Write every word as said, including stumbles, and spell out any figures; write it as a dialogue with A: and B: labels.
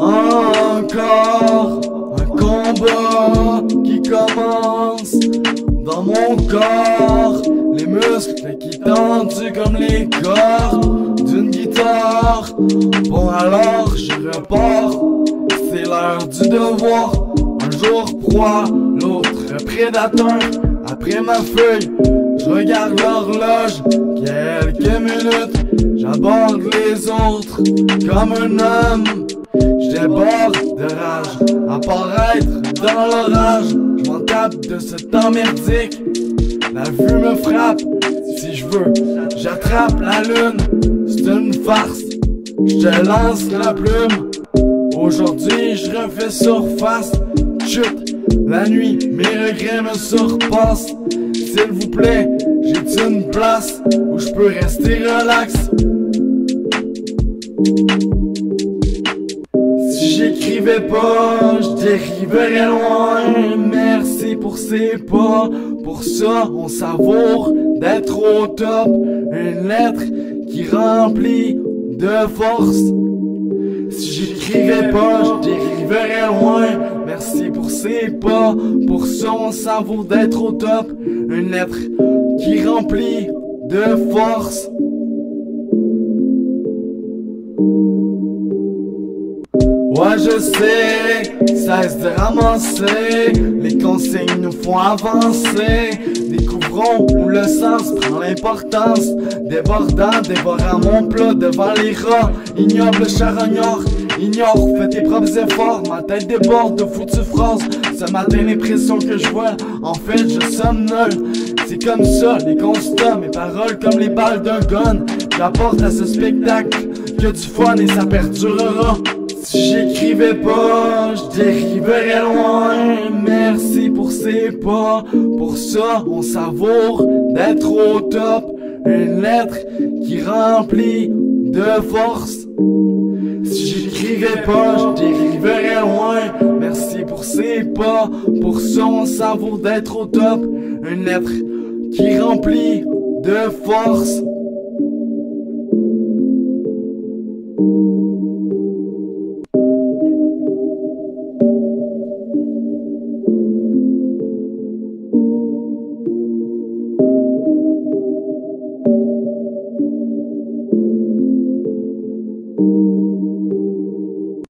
A: Encore un combat qui commence dans mon corps, les muscles qui tendus comme les cordes d'une guitare. Bon alors je repars, c'est l'heure du devoir. Un jour proie, l'autre prédateur. Après ma feuille, je regarde l'horloge. Quelques minutes, j'aborde les autres comme un homme. Je déborde de rage, apparaître dans l'orage. Je m'en tape de ce temps merdique. La vue me frappe, si je veux, j'attrape la lune. C'est une farce, je te lance la plume. Aujourd'hui je refais surface. Chut, la nuit, mes regrets me surpassent. S'il vous plaît, j'ai une place où je peux rester relax. Si j'écrivais pas, je dériverais loin. Merci pour ces pas, pour ça on savoure d'être au top. Une lettre qui remplit de force. Si j'écrivais pas, je dériverais loin. Merci pour ces pas, pour ça on savoure d'être au top. Une lettre qui remplit de force. Ouais je sais, cesse de ramasser. Les consignes nous font avancer. Découvrons où le sens prend l'importance. Débordant, dévorant mon plat devant les rats. Ignoble charognard, ignore, fais tes propres efforts. Ma tête déborde de foutues phrases. Ce matin l'impression que je vois, en fait je somnole. C'est comme ça, les constats, mes paroles comme les balles d'un gun. J'apporte à ce spectacle que du fun et ça perdurera. Si j'écrivais pas, je dériverais loin. Merci pour ces pas, pour ça on savoure d'être au top. Une lettre qui remplit de force. Si j'écrivais pas, je dériverais loin. Merci pour ces pas, pour ça on savoure d'être au top. Une lettre qui remplit de force.